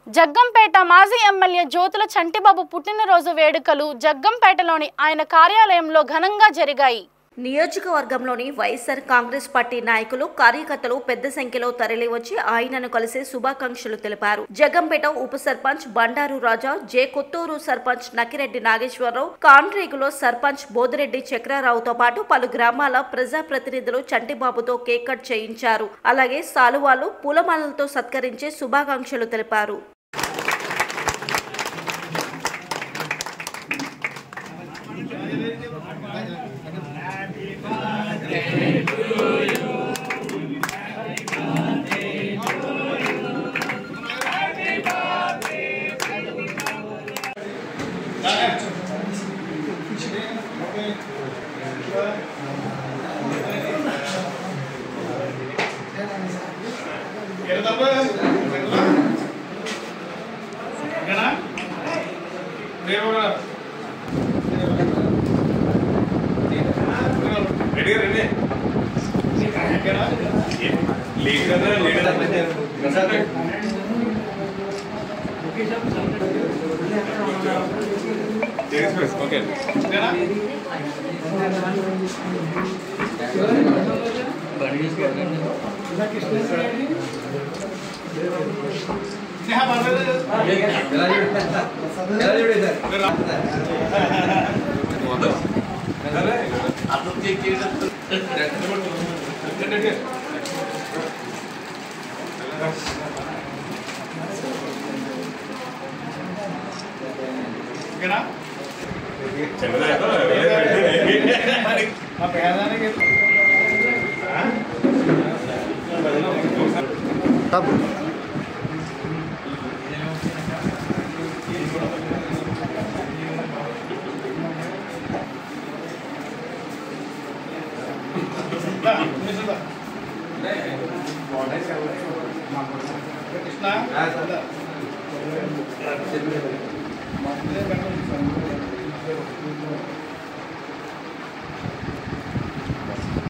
జగ్గంపేట మాజీ ఎమ్మెల్యే జ్యోతుల చంటిబాబు పుట్టినరోజు వేడుకలు జగ్గంపేటలోని ఆయన కార్యాలయంలో ఘనంగా జరిగాయి. నియోజకవర్గంలోని వైఎస్ఆర్ కాంగ్రెస్ పార్టీ నాయకులు కార్యకర్తలు పెద్ద సంఖ్యలో తరలివచ్చి ఆయనను కలిసి శుభాకాంక్షలు తెలిపారు. జగ్గంపేట ఉప సర్పంచ్ బండారు రాజా, జే కొత్తూరు సర్పంచ్ నకిరెడ్డి నాగేశ్వరరావు, కాండ్రేగులో సర్పంచ్ బోదిరెడ్డి చక్రారావుతో పాటు పలు గ్రామాల ప్రజాప్రతినిధులు చంటిబాబుతో కేక్ కట్ చేయించారు. అలాగే సాలువాలు, పూలమాలలతో సత్కరించి శుభాకాంక్షలు తెలిపారు. कृष्णा